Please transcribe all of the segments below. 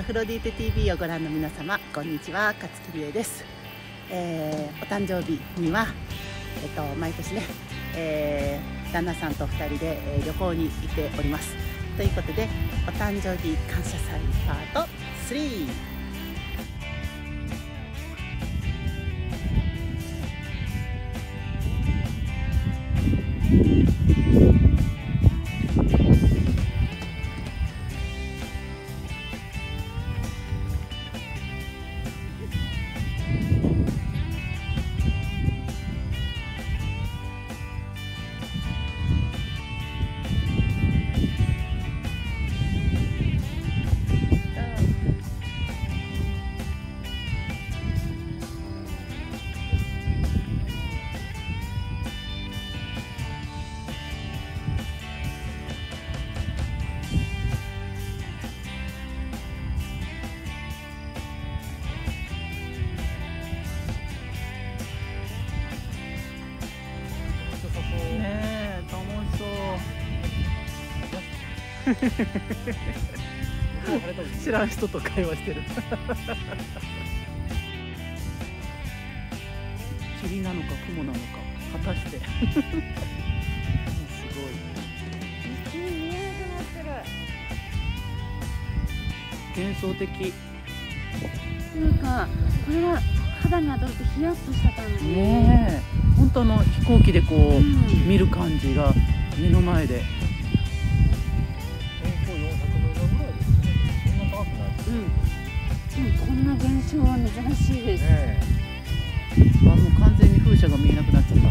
フロディーテ TV をご覧の皆様、こんにちは。勝木理恵です。お誕生日には、毎年ね、旦那さんと2人で、旅行に行っております。ということで、お誕生日感謝祭パート3。知らん人と会話してる霧なのか雲なのか果たしてすごい見えなくなってる。 幻想的なんかこれは肌に当たるとヒヤッとした感じね。本当の飛行機でこう、見る感じが目の前で。 でもこんな現象は珍しいです。 もう完全に風車が見えなくなっちゃった。 で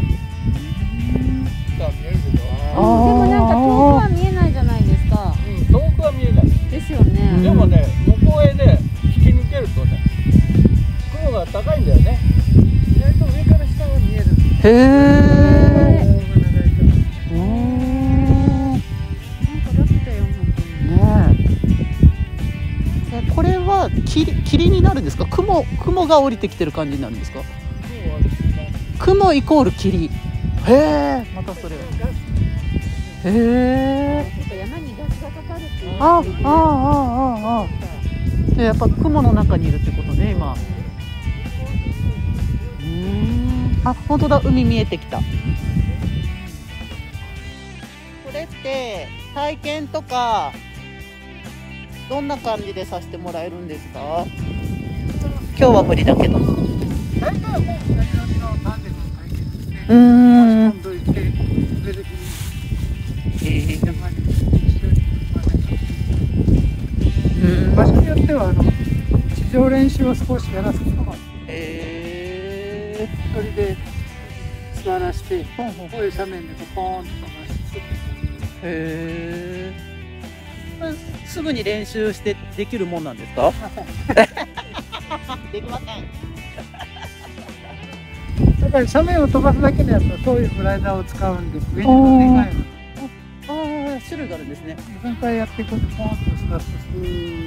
もなんか遠くは見えないじゃないですか。 遠くは見えない。 ですよね。 でもね、向こうへね、引き抜けるとね、雲が高いんだよね。意外と上から下は見える。 へえ。これは霧になるんですか？雲が降りてきてる感じになるんですか？雲イコール霧。へえ、またそれ。へえ。 山にガスがかかるっていう。 で、やっぱ雲の中にいるってことね、今。あ、本当だ、海見えてきた。これって体験とかどんな感じでさせてもらえるんですか？今日は無理だけど。 大体はもう何々のタンデムの体験ですね。 今度行って、上で場所によっては地上練習を少しやらせてもらって、一人で座らせて、こういう斜面でポーンと飛ばしてすぐに練習してできるもんなんですか？できません。 だから斜面を飛ばすだけのやつはそういうグライダーを使うんで、上に乗っていないの。 種類があるんですね。 3回やっていくとポーンとスタートする。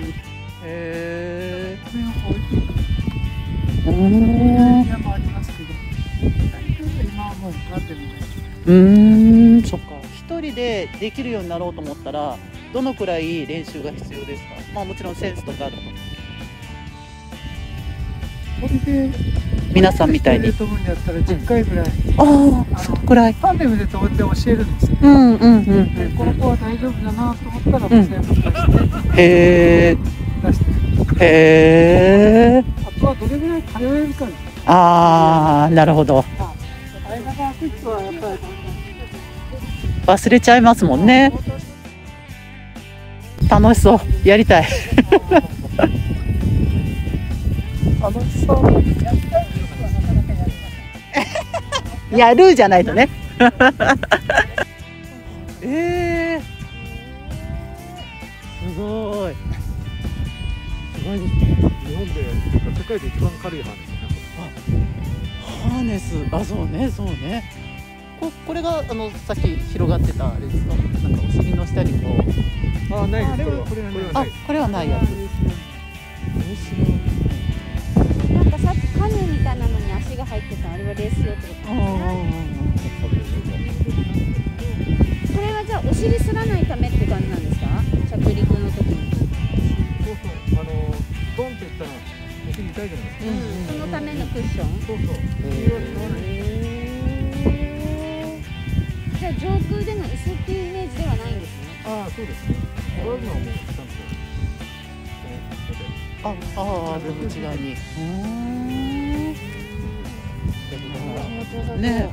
上を置いていく。山もありますけど、今はもうガーデンで。 そっか。一人でできるようになろうと思ったら、どのくらい練習が必要ですか？まあもちろんセンスとかあると。 これで皆さんみたいに飛ぶんだったら10回ぐらい。 そのくらい。 タンデムで飛んで教えるんですよ。この子は大丈夫だなと思ったら無線を出して。 へえ。 あとはどれぐらい通えるかです。 なるほど。 間が空く人はやっぱり忘れちゃいますもんね。楽しそう。やりたい。楽しそう。やるじゃないとね。すごい。すごいですね。 日本で世界で一番軽いハーネス。そうね、そうね。これがさっき広がってたあれですか？なんかお尻の下にこう。 ないです。 これはないやつ。 なんかさっきカヌーみたいなのに足が入ってたあれはレース用ってことですね。これはじゃあお尻すらないためって感じなんですか？着陸の時に。 たいじゃないですか。 そのためのクッション。 そうそう。 じゃあ上空での椅子っていうイメージではないんですね。 ああ、そうですね。こういうのはもうちゃんと。 でも内側に。 ね。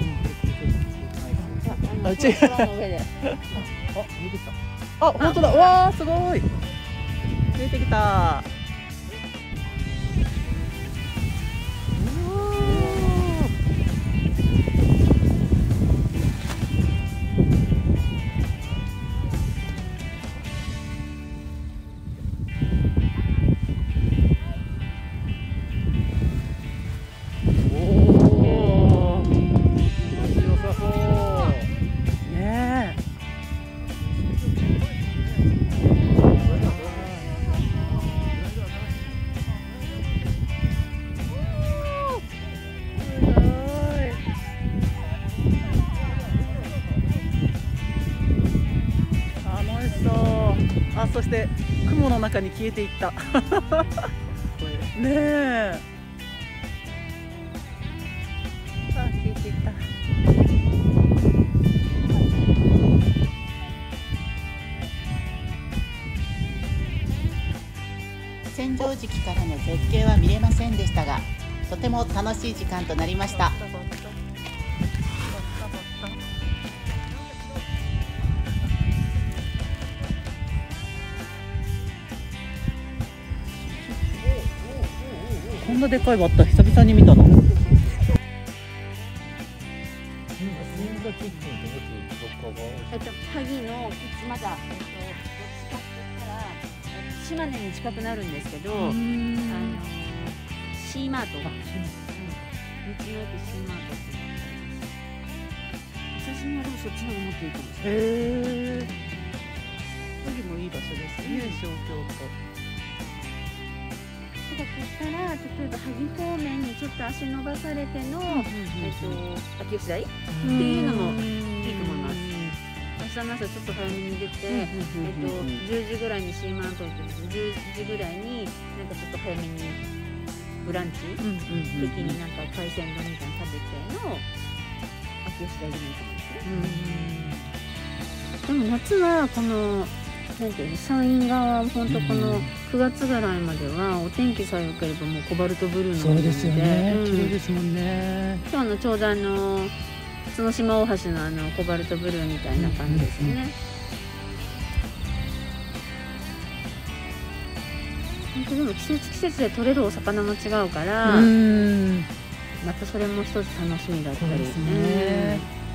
あ、違う。 空の上で。 見てきた。 あ、本当だ。わあ、すごい。出てきた。そして雲の中に消えていったねえ、消えていった。 千畳敷からの絶景は見れませんでしたが、とても楽しい時間となりました。 こんなでかいバッタ久々に見たの。 萩の基地まだ、どっちかって言ったら島根に近くなるんですけど、シーマートが、道の駅シーマートっていうのがあります。写真はでもそっちの方がもっといいかもしれない。 萩もいい場所ですね、小京都。 だから例えば萩方面にちょっと足伸ばされての、秋吉台っていうのもいいと思います。明日の朝ちょっと早めに出て、10時ぐらいにシーマートって10時ぐらいになんかちょっと早めにブランチ的になんか海鮮丼みたいなの食べての秋吉台でもいいと思うんですね。でも夏はこのなんていうの、山陰側本当この9月ぐらいまではお天気さえ良ければもうコバルトブルーのそうですよね、綺麗ですもんね。 今日のちょうど角島大橋のコバルトブルーみたいな感じですね。本当でも季節で取れるお魚も違うから、またそれも一つ楽しみだったりですね。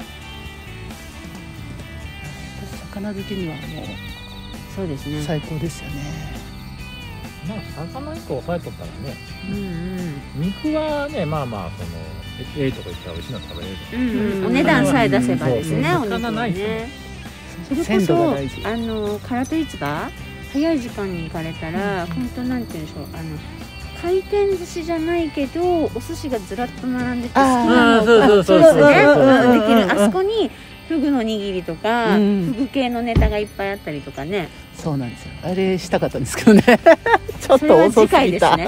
魚好きにはもうそうですね、 最高ですよね。 まあ魚1個抑えとったらね、肉はね、まあまあそのとこ行ったら美味しいの食べれる。 お値段さえ出せばですね、 魚ないですね。 それこそ唐戸市場早い時間に行かれたら、本当なんて言うんでしょう、回転寿司じゃないけどお寿司がずらっと並んでて好きなのがそうですね、できるあそこにフグの握りとか、フグ系のネタがいっぱいあったりとかね。 そうなんですよ。あれしたかったんですけどね。ちょっと遅すぎた。 今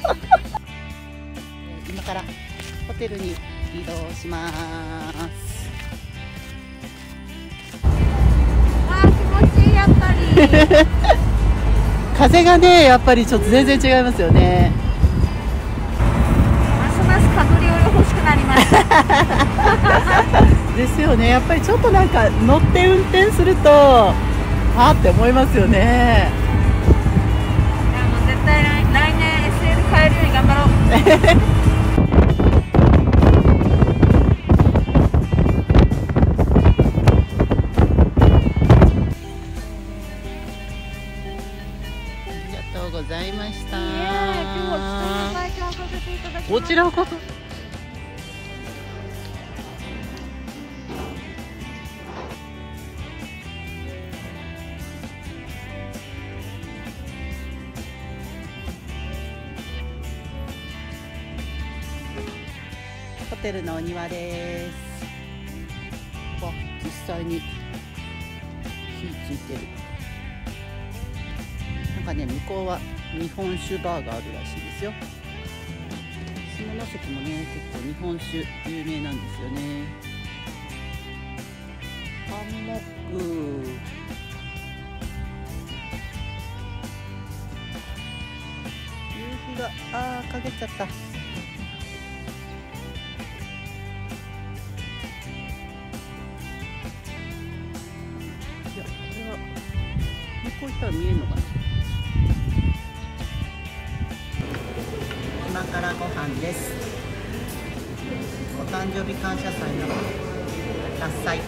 からホテルに移動します。 気持ちいいやっぱり。 風がね、やっぱりちょっと全然違いますよね。 ますますカブリオレ欲しくなりました。 ですよね。やっぱりちょっとなんか乗って運転するとあーって思いますよね。 いやもう絶対来年 SL 買えるように頑張ろう。 ありがとうございました。 今日は貴重な体験をさせていただきました。 こちらこそ。 ホテルのお庭です。わ、実際に火ついてる。なんかね、向こうは日本酒バーがあるらしいですよ。 下関もね結構日本酒有名なんですよね。ハンモック、夕日が陰っちゃった。いや、これは向こう行ったら見えるのかな。今からご飯です。お誕生日感謝祭の獺祭。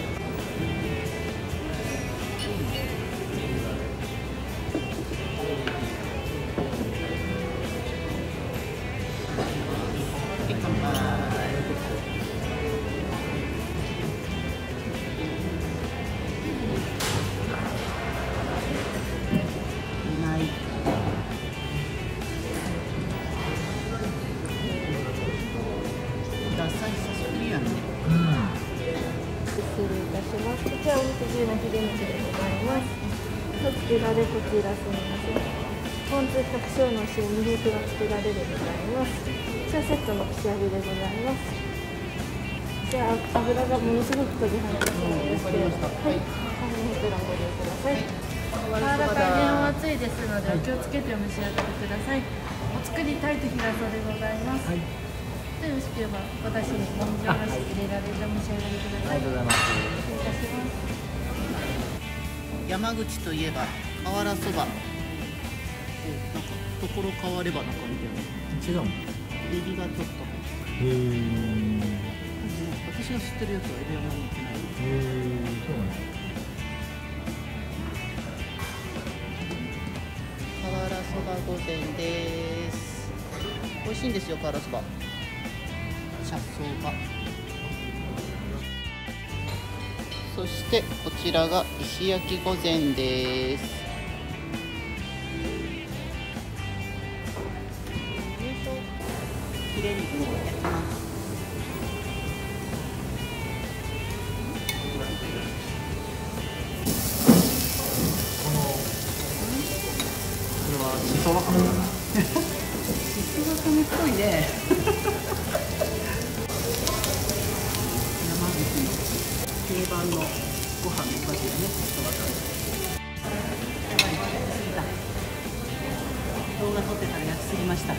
こちらお肉汁のヒレ肉でございます。こちらでこちらすみません。ポン酢百姓の塩ミルクがつけられるでございます。こちらセットの串揚げでございます。じゃあ油がものすごく飛び跳ねたそうですけれども、はい、こちらご利用ください。柔らかい麺は熱いですのでお気をつけてお召し上がりください。お作りたいときだそうでございます。はい、よろしければ私にもみじおろし入れられてお召し上がりください。ありがとうございます。失礼いたします。 山口といえば瓦そば。なんかところ変わればな感じだよね。 違うの？ エビがちょっと。私が知ってるやつはエビは何もってない。 そうなんだ。 瓦そば御膳です。美味しいんですよ、瓦そば。車窓が。そしてこちらが石焼き御膳です。ヒレ肉を焼きます。 これはしそわかめかな。 しそわかめっぽいね。山口の定番のご飯のおかしらね、しそわかめ。動画撮ってたら焼きすぎました。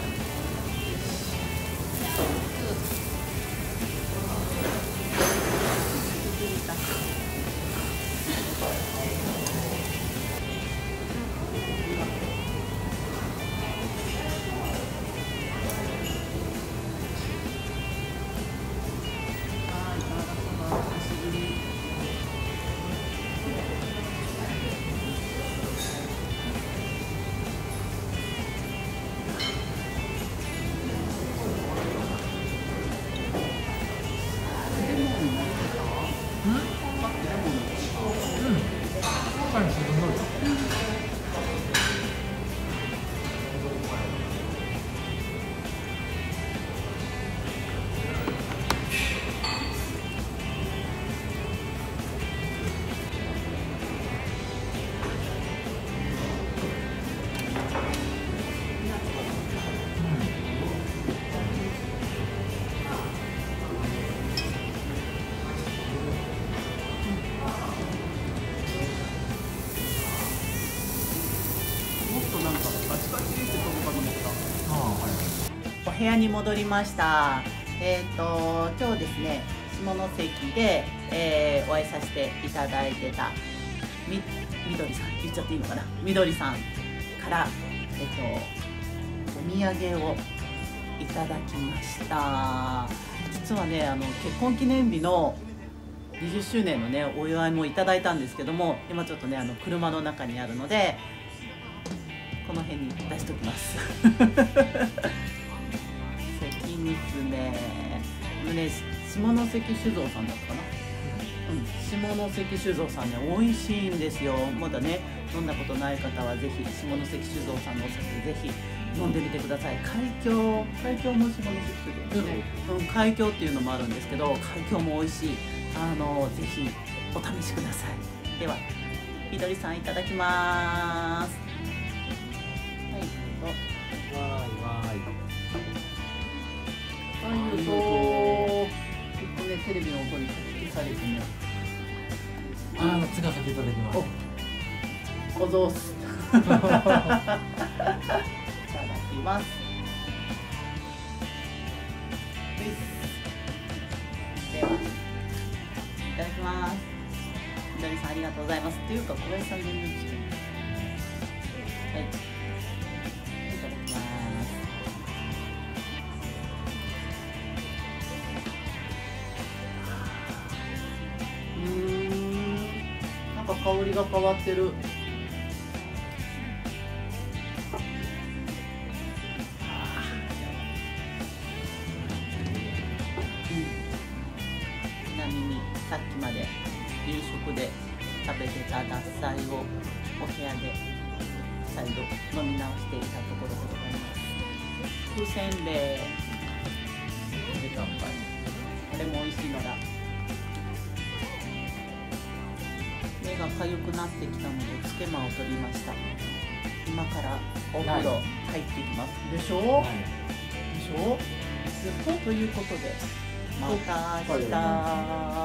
お部屋に戻りました。今日ですね、下関で、お会いさせていただいてたみどりさん、言っちゃっていいのかな、みどりさんから、お土産をいただきました。実はね、結婚記念日の20周年のねお祝いもいただいたんですけども、今ちょっとね車の中にあるのでこの辺に出しておきます関煮詰めね、下関酒造さんだったかな、下関酒造さんね美味しいんですよ。まだね飲んだことない方はぜひ下関酒造さんのお酒ぜひ飲んでみてください。海峡も下関酒造ですね、海峡っていうのもあるんですけど、海峡も美味しい。ぜひお試しください。ではみどりさんいただきます。はい、どうぞ。 わーいわーい。 りがとう。ちょっとね、テレビの音に消されてね。 つかせていただきます。 おぞーす。いただきます。では、いただきます。みどりさんありがとうございます。っていうか、小林さん全然違う。はい。いただきます。なんか香りが変わってる。ちなみにさっきまで夕食で食べてた獺祭をお部屋で再度飲み直していたところでございます。風せんべいで乾杯。これも美味しいのだ。目が痒くなってきたのでつけまを取りました。今からお風呂入ってきます。でしょ、でしょ。ということでまた明日。